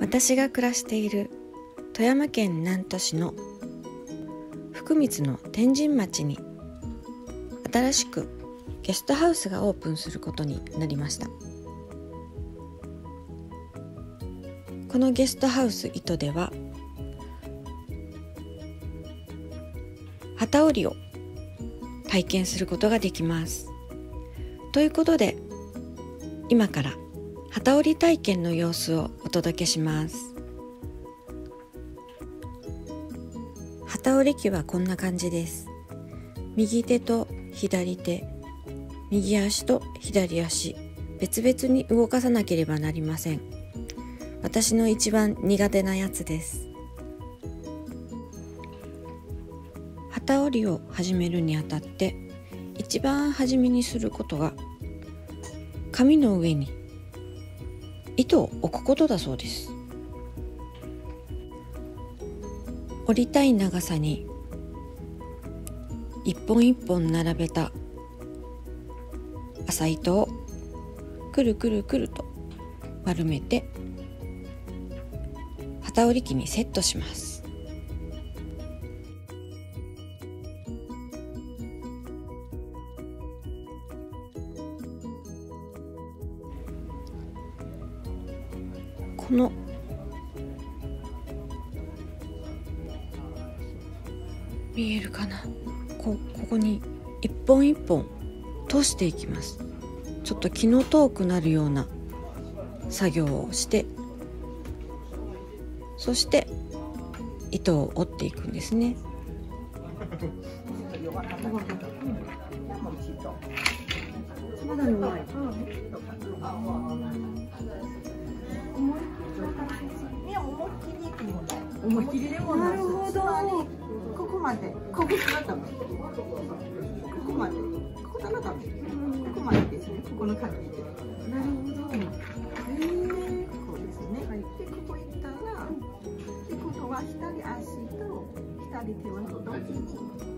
私が暮らしている富山県南砺市の福光の天神町に新しくゲストハウスがオープンすることになりました。このゲストハウス糸では機織りを体験することができます。ということで今から機織り体験の様子をお届けします。機織り機はこんな感じです。右手と左手、右足と左足、別々に動かさなければなりません。私の一番苦手なやつです。機織りを始めるにあたって一番初めにすることが紙の上に糸を置くことだそうです。織りたい長さに一本一本並べた麻糸をくるくるくると丸めて機織り機にセットします。この見えるかな、ここに一本一本通していきます。ちょっと気の遠くなるような作業をして、そして糸を折っていくんですね。 思い切りでもない。なるほど。ここまで、ここからダメ。ここまで、ここからダメ。ここまでですね。ここの感じで。なるほど。こうですね。はい。で、ここ行ったら、で、今度は左足と左手は同時に。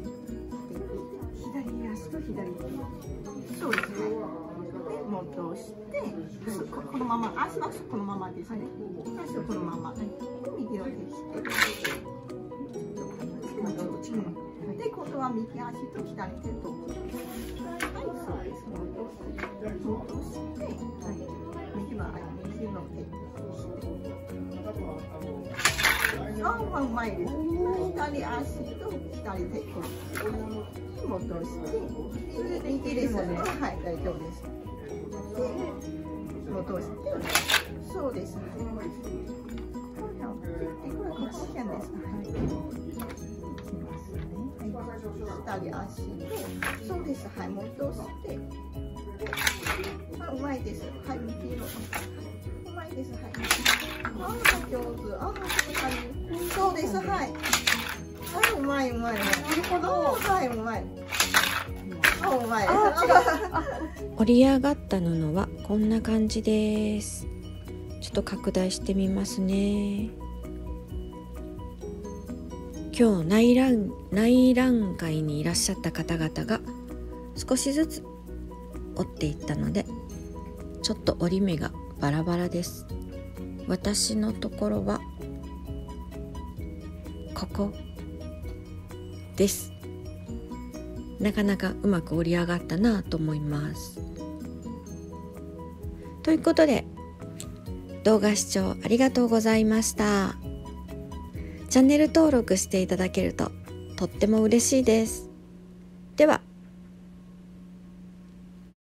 左足と左手。そうですね。で、戻して、このまま、足はこのままですね。足はこのまま。右を消して。で、今度は右足と左手と。はい、そうです。戻して、はい、右は右の手をして。あ、うまいです。左足と左手と。戻して、右ですね。はい、大丈夫です。で、戻して、そうです。危険です。左足で、そうです。はい、戻して。あ、うまいです。はい、右の。うまいです。はい。あ、上手。あ、そうです。はい。あ、うまい、うまい。なるほど。はい、うまい。あ、うまい。 織り上がった布はこんな感じです。ちょっと拡大してみますね。今日内覧会にいらっしゃった方々が少しずつ折っていったので、ちょっと折り目がバラバラです。私のところはここです。なかなかうまく織り上がったなと思います。ということで動画視聴ありがとうございました。チャンネル登録していただけるととっても嬉しいです。では。